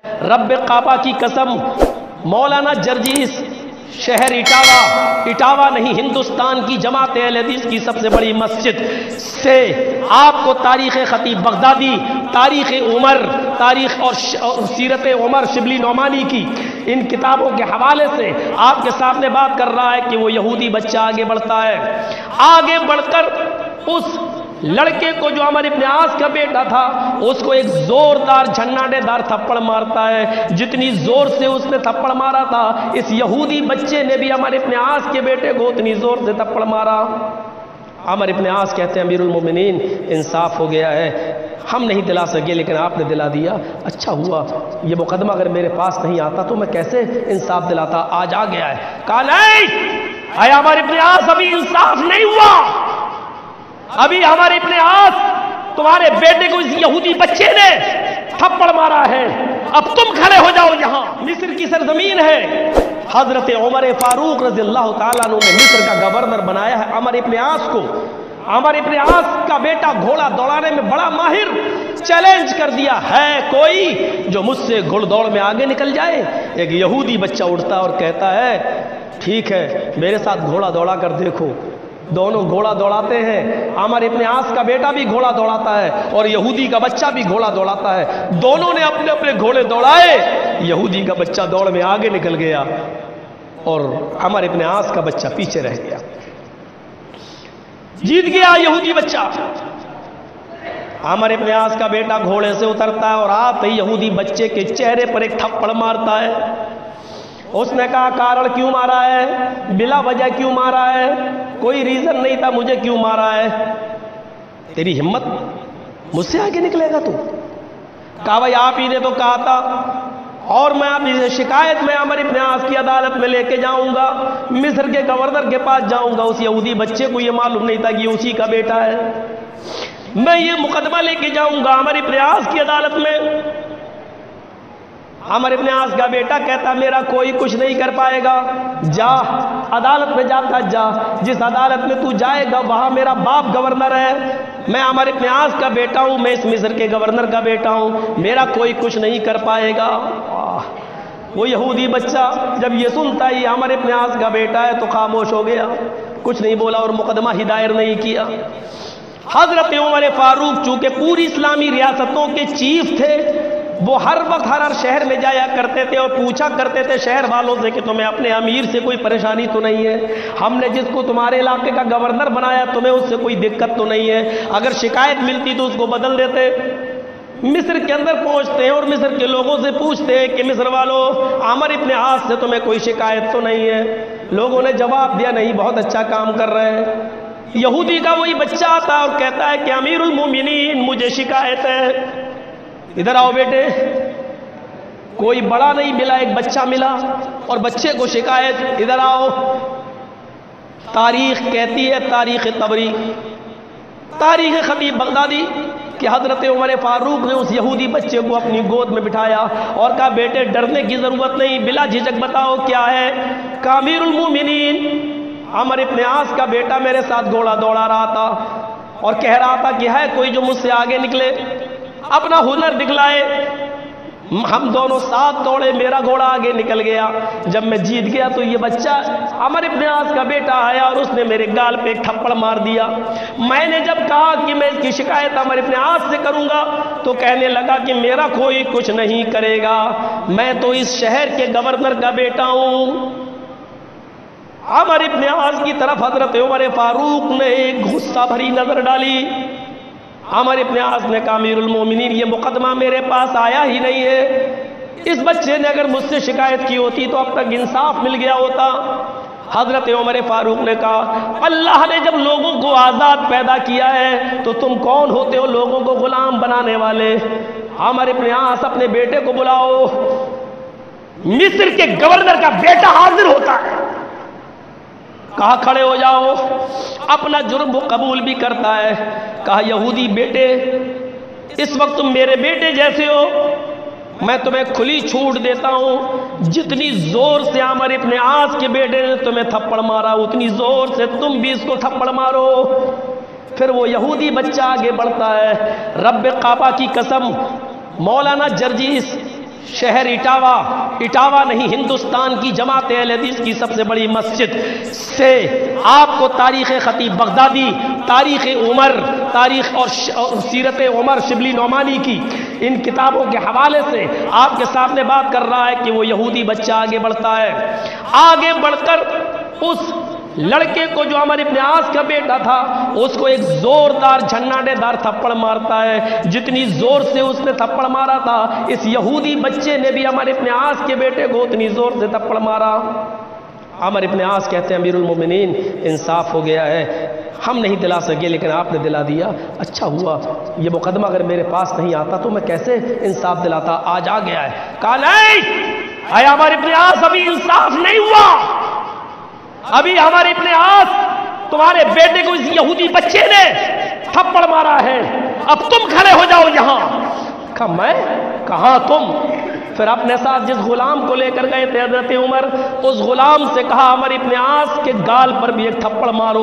رب کعبہ کی قسم، مولانا جرجیس شہر اٹاوا نہیں، ہندوستان کی جماعت اہل حدیث کی سب سے بڑی مسجد سے آپ کو تاریخ خطیب بغدادی، تاریخ عمر، تاریخ اور سیرت عمر شبلی نعمانی کی ان کتابوں کے حوالے سے آپ کے سامنے بات کر رہا ہے کہ وہ یہودی بچہ آگے بڑھتا ہے، آگے بڑھ کر اس لڑکے کو جو عمر ابن عاص کا بیٹا تھا اس کو ایک زوردار جھناٹے دار تھپڑ مارتا ہے، جتنی زور سے اس نے تھپڑ مارا تھا اس یہودی بچے نے بھی عمر ابن عاص کے بیٹے کو اتنی زور سے تھپڑ مارا۔ عمر ابن عاص کہتے ہیں امیر المومنین انصاف ہو گیا ہے، ہم نہیں دلا سکے لیکن آپ نے دلا دیا، اچھا ہوا، یہ مقدمہ اگر میرے پاس نہیں آتا تو میں کیسے انصاف دلاتا، آج آ گیا ہے۔ کہا نہیں اے عمر ابن عاص ابھی انصاف نہیں ہوا، ابھی ہمارے ابن عاص تمہارے بیٹے کو اس یہودی بچے نے تھپڑ مارا ہے، اب تم کھڑے ہو جاؤ، یہاں مصر کی سرزمین ہے۔ حضرت عمر فاروق رضی اللہ تعالیٰ عنہ نے مصر کا گورنر بنایا ہے عمر ابن عاص کو۔ عمر ابن عاص کا بیٹا گھوڑا دوڑانے میں بڑا ماہر، چیلنج کر دیا ہے کوئی جو مجھ سے گھوڑ دوڑ میں آگے نکل جائے۔ ایک یہودی بچہ اٹھتا اور کہتا ہے ٹھیک ہے میرے ساتھ گھوڑا دوڑا کر دیکھو، دونوں گھوڑا دوڑاتے ہیں، عمر ابن عاص کا بیٹا بھی گھوڑا دوڑاتا ہے اور یہودی کا بچہ بھی گھوڑا دوڑاتا ہے، دونوں نے اپنے اپنے گھوڑے دوڑائے، یہودی کا بچہ دوڑ میں آگے نکل گیا اور عمر ابن عاص کا بچہ پیچھے رہ گیا، جیت گیا یہودی بچہ۔ عمر ابن عاص کا بیٹا گھوڑے سے اترتا ہے اور آتے ہی یہودی بچے کے چہرے پر ایک تھپڑ مارتا ہے۔ اس نے کہا کارڑ کیوں مارا ہے، بلا وجہ کیوں مارا ہے، کوئی ریزن نہیں تھا، مجھے کیوں مارا ہے، تیری ہمت مجھ سے آگے نکلے گا تو؟ کہا بھائی آپ ہی نے تو کہا تھا، اور میں آپ سے شکایت میں عمر ابن عاص کی عدالت میں لے کے جاؤں گا، مصر کے گورنر کے پاس جاؤں گا، اس یہودی بچے کو یہ معلوم نہیں تھا کہ یہ اسی کا بیٹا ہے، میں یہ مقدمہ لے کے جاؤں گا عمر ابن عاص کی عدالت میں۔ عمر ابن عاص کا بیٹا کہتا میرا کوئی کچھ نہیں کر پائے گا، جا عدالت میں جاتا، جا جس عدالت میں تو جائے گا وہاں میرا باپ گورنر ہے، میں عمر ابن عاص کا بیٹا ہوں، میں اس مصر کے گورنر کا بیٹا ہوں، میرا کوئی کچھ نہیں کر پائے گا۔ وہ یہودی بچہ جب یہ سنتا ہی عمر ابن عاص کا بیٹا ہے تو خاموش ہو گیا، کچھ نہیں بولا اور مقدمہ ہی دائر نہیں کیا۔ حضرت عمر فاروق چونکہ پوری اسلامی ریاستوں کے چیف تھے، وہ ہر وقت ہر شہر میں جایا کرتے تھے اور پوچھا کرتے تھے شہر والوں سے کہ تمہیں اپنے امیر سے کوئی پریشانی تو نہیں ہے، ہم نے جس کو تمہارے علاقے کا گورنر بنایا تمہیں اس سے کوئی دقت تو نہیں ہے، اگر شکایت ملتی تو اس کو بدل دیتے۔ مصر کے اندر پہنچتے ہیں اور مصر کے لوگوں سے پوچھتے ہیں کہ مصر والوں عمر ابن عاص سے تمہیں کوئی شکایت تو نہیں ہے؟ لوگوں نے جواب دیا نہیں، بہت اچھا کام کر رہے ہیں۔ یہودی کا وہی بچہ آتا اور کہتا ہے کہ امیر المومنین مجھے شکایت ہے، ادھر آؤ بیٹے، کوئی بڑا نہیں ملا، ایک بچہ ملا اور بچے کو شکایت، ادھر آؤ۔ تاریخ کہتی ہے، تاریخ طبری، تاریخ خطیب بغدادی کہ حضرت عمر فاروق نے اس یہودی بچے کو اپنی گود میں بٹھایا اور کہا بیٹے ڈرنے کی ضرورت نہیں، بلا جھجک بتاؤ کیا ہے؟ کہ امیر المومنین عمر ابن عاص کا بیٹا میرے ساتھ گھوڑا دوڑا رہا تھا اور کہہ رہا تھا کہ ہے کوئی جو مجھ سے آگے نکلے، اپنا ہنر دکھلائے، ہم دونوں ساتھ دوڑے، میرا گھوڑا آگے نکل گیا، جب میں جیت گیا تو یہ بچہ عمر ابن عاص کا بیٹا آیا اور اس نے میرے گال پہ ایک تھپڑ مار دیا۔ میں نے جب کہا کہ میں اس کی شکایت عمر ابن عاص سے کروں گا تو کہنے لگا کہ میرا کوئی کچھ نہیں کرے گا، میں تو اس شہر کے گورنر کا بیٹا ہوں۔ عمر ابن عاص کی طرف حضرت عمر فاروق نے ایک غصہ بھری نظر ڈالی۔ عمر ابن عاص نے کہا امیر المومنین یہ مقدمہ میرے پاس آیا ہی نہیں ہے، اس بچے نے اگر مجھ سے شکایت کی ہوتی تو اب تک انصاف مل گیا ہوتا۔ حضرت عمر فاروق نے کہا اللہ نے جب لوگوں کو آزاد پیدا کیا ہے تو تم کون ہوتے ہو لوگوں کو غلام بنانے والے؟ عمر ابن عاص اپنے بیٹے کو بلاؤ، مصر کے گورنر کا بیٹا حاضر ہوتا ہے، کہا کھڑے ہو جاؤ، اپنا جرم وہ قبول بھی کرتا ہے۔ کہا یہودی بیٹے اس وقت تم میرے بیٹے جیسے ہو، میں تمہیں کھلی چھوٹ دیتا ہوں، جتنی زور سے عمر ابن عاص کے بیٹے نے تمہیں تھپڑ مارا اتنی زور سے تم بھی اس کو تھپڑ مارو۔ پھر وہ یہودی بچہ آگے بڑھتا ہے، رب کعبہ کی قسم مولانا جرجیس शहर इटावा, इटावा नहीं हिंदुस्तान की जमात अहले हदीस की सबसे बड़ी मस्जिद से आपको तारीख़ खतीब बगदादी, तारीख़ उमर, तारीख़ और सीरत उमर शिबली नौमानी की इन किताबों के हवाले से आपके सामने बात कर रहा है कि वो यहूदी बच्चा आगे बढ़ता है, आगे बढ़कर उस लड़के को जो अमर इब्न आस का बेटा था उसको एक जोरदार झन्नाटेदार थप्पड़ मारता है। जितनी जोर से उसने थप्पड़ मारा था इस यहूदी बच्चे ने भी अमर इब्न आस के बेटे को उतनी जोर से थप्पड़ मारा। अमर इब्न आस कहते हैं अमीरुल मोमिनीन इंसाफ हो गया है, हम नहीं दिला सके लेकिन आपने दिला दिया, अच्छा हुआ, ये मुकदमा अगर मेरे पास नहीं आता तो मैं कैसे इंसाफ दिलाता, आज आ गया है। कहा नहीं अरे अमर इब्न आस अभी इंसाफ नहीं हुआ, अभी हमारे इब्न आस तुम्हारे बेटे को इस यहूदी बच्चे ने थप्पड़ मारा है, अब तुम खड़े हो जाओ यहां। कहा मैं कहा तुम? फिर अपने साथ जिस गुलाम को लेकर गए थे हजरत उमर, उस गुलाम से कहा अमर इब्न आस के गाल पर भी एक थप्पड़ मारो।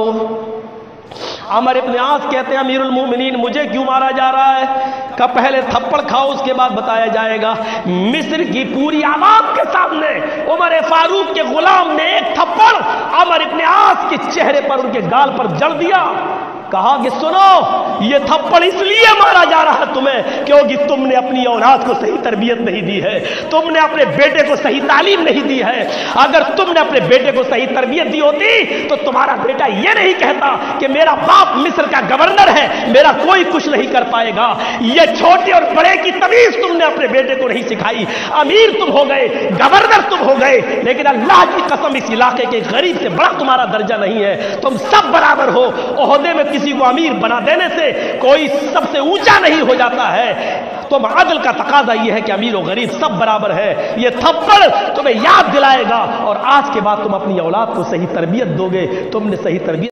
अमर इब्न आस कहते हैं अमीरुल मोमिनीन मुझे क्यों मारा जा रहा है? का पहले थप्पड़ खाओ उसके बाद बताया जाएगा। मिस्र की पूरी आवाम के सामने उमर फारूक के गुलाम ने एक थप्पड़ अमर इब्न आस के चेहरे पर, उनके गाल पर जड़ दिया। कहा कि सुनो ये थप्पड़ इसलिए मारा जा रहा है तुम्हें क्योंकि तुमने अपनी औलाद को सही तरबियत नहीं दी है, तुमने अपने बेटे को सही तालीम नहीं दी है। अगर तुमने अपने बेटे को सही तरबियत दी होती तो तुम्हारा बेटा ये नहीं कहता कि मेरा बाप मिस्र का गवर्नर है, मेरा कोई कुछ नहीं कर पाएगा। ये छोटे और बड़े की तमीज तुमने अपने बेटे को नहीं सिखाई। अमीर तुम हो गए, गवर्नर तुम हो गए, लेकिन अल्लाह की कसम इस इलाके के गरीब से बड़ा तुम्हारा दर्जा नहीं है। तुम सब बराबर हो, ओहदे में किसी को अमीर बना देने से कोई सबसे ऊंचा नहीं हो जाता है। तुम अदल का तकाजा यह है कि अमीर और गरीब सब बराबर है। ये थप्पड़ तुम्हें याद दिलाएगा और आज के बाद तुम अपनी औलाद को सही तरबियत दोगे। तुमने सही तरबियत